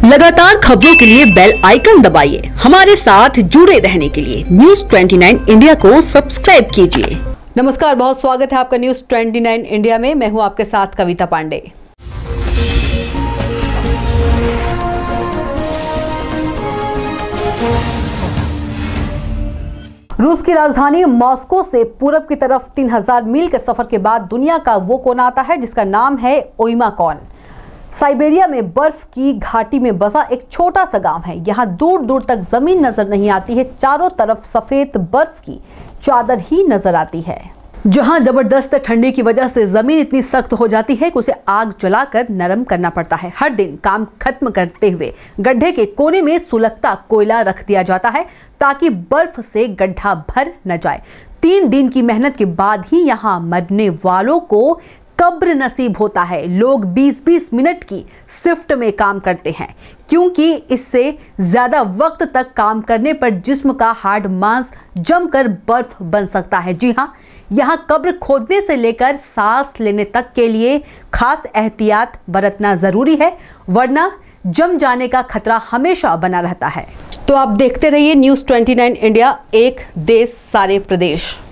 लगातार खबरों के लिए बेल आइकन दबाइए। हमारे साथ जुड़े रहने के लिए न्यूज़ 29 इंडिया को सब्सक्राइब कीजिए। नमस्कार, बहुत स्वागत है आपका न्यूज़ 29 इंडिया में। मैं हूं आपके साथ कविता पांडे। रूस की राजधानी मॉस्को से पूरब की तरफ 3000 मील के सफर के बाद दुनिया का वो कोना आता है जिसका नाम है ओइमाकॉन। साइबेरिया में बर्फ की घाटी में बसा एक छोटा सा गांव है। यहाँ दूर दूर तक जमीन नजर नहीं आती है, चारों तरफ सफेद बर्फ की चादर ही नजर आती है। जहां जबरदस्त ठंडी की वजह से जमीन इतनी सख्त हो जाती है कि उसे आग जलाकर नरम करना पड़ता है। हर दिन काम खत्म करते हुए गड्ढे के कोने में सुलगता कोयला रख दिया जाता है ताकि बर्फ से गड्ढा भर न जाए। 3 दिन की मेहनत के बाद ही यहाँ मरने वालों को कब्र नसीब होता है। लोग 20-20 मिनट की शिफ्ट में काम करते हैं क्योंकि इससे ज्यादा वक्त तक काम करने पर जिस्म का हार्ड मांस जमकर बर्फ बन सकता है। जी हाँ, यहाँ कब्र खोदने से लेकर सांस लेने तक के लिए खास एहतियात बरतना जरूरी है, वरना जम जाने का खतरा हमेशा बना रहता है। तो आप देखते रहिए न्यूज़ 29 इंडिया, एक देश सारे प्रदेश।